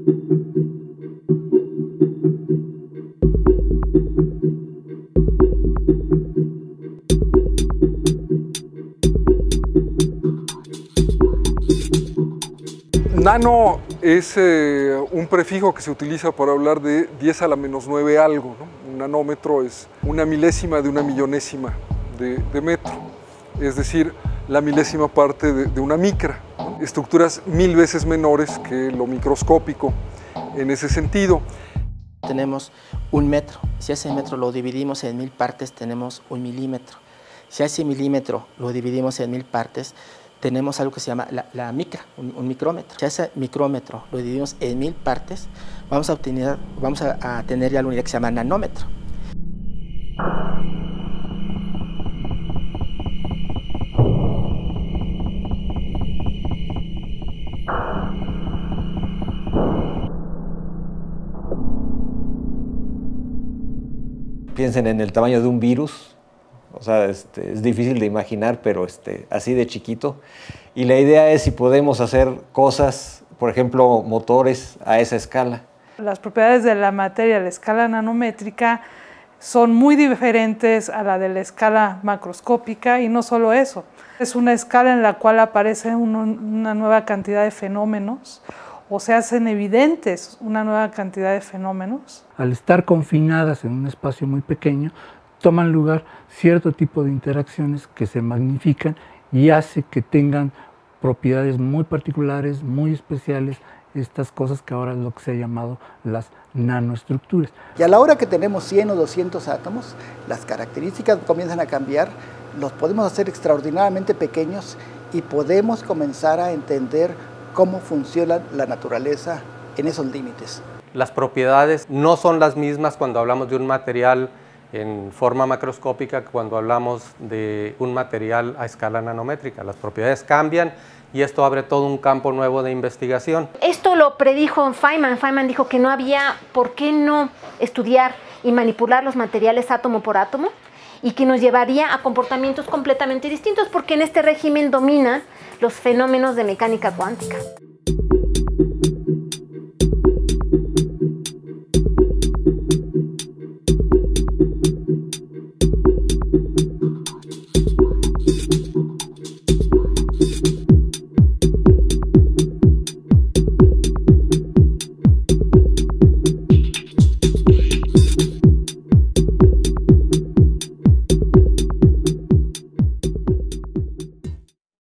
Nano es un prefijo que se utiliza para hablar de 10 a la menos 9 algo, ¿no? Un nanómetro es una milésima de una millonésima de metro, es decir, la milésima parte de una micra, ¿no? Estructuras 1000 veces menores que lo microscópico en ese sentido. Tenemos 1 metro, si ese metro lo dividimos en 1000 partes tenemos 1 milímetro. Si a ese milímetro lo dividimos en 1000 partes, tenemos algo que se llama la micra, un micrómetro. Si a ese micrómetro lo dividimos en 1000 partes, vamos a tener ya la unidad que se llama nanómetro. Piensen en el tamaño de un virus. O sea, es difícil de imaginar, pero así de chiquito. Y la idea es si podemos hacer cosas, por ejemplo, motores a esa escala. Las propiedades de la materia a la escala nanométrica son muy diferentes a la de la escala macroscópica, y no solo eso. Es una escala en la cual aparece una nueva cantidad de fenómenos, o se hacen evidentes una nueva cantidad de fenómenos. Al estar confinadas en un espacio muy pequeño, toman lugar cierto tipo de interacciones que se magnifican y hace que tengan propiedades muy particulares, muy especiales, estas cosas que ahora es lo que se ha llamado las nanoestructuras. Y a la hora que tenemos 100 o 200 átomos, las características comienzan a cambiar, los podemos hacer extraordinariamente pequeños y podemos comenzar a entender cómo funciona la naturaleza en esos límites. Las propiedades no son las mismas cuando hablamos de un material en forma macroscópica que cuando hablamos de un material a escala nanométrica. Las propiedades cambian y esto abre todo un campo nuevo de investigación. Esto lo predijo Feynman. Feynman dijo que no había por qué no estudiar y manipular los materiales átomo por átomo, y que nos llevaría a comportamientos completamente distintos, porque en este régimen dominan los fenómenos de mecánica cuántica.